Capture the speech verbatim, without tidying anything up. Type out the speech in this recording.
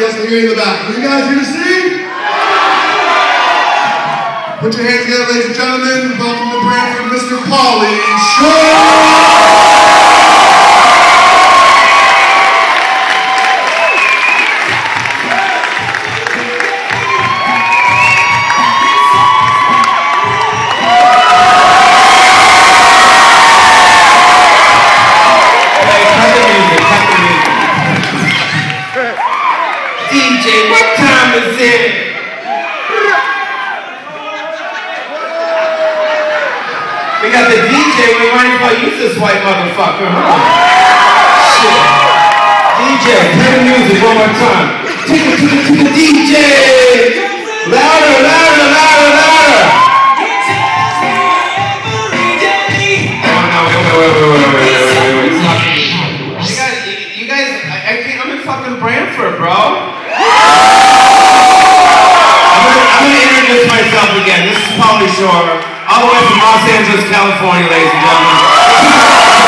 else to hear in the back. Are you guys here to see? Put your hands together, ladies and gentlemen. Welcome to Brantford, Mister Pauly. D J, what time is it? We got the D J, we might as well use this white motherfucker, huh? Shit. D J, play the music one more time. Take it to the, to the D J! Louder, louder, louder, louder! Oh no, wait, wait, wait, wait, wait, wait, wait, wait, wait. You guys, you guys, I, I can't, I'm in fucking Brantford, bro. I'm gonna, I'm gonna introduce myself again. This is Pauly Shore, all the way from Los Angeles, California, ladies and gentlemen.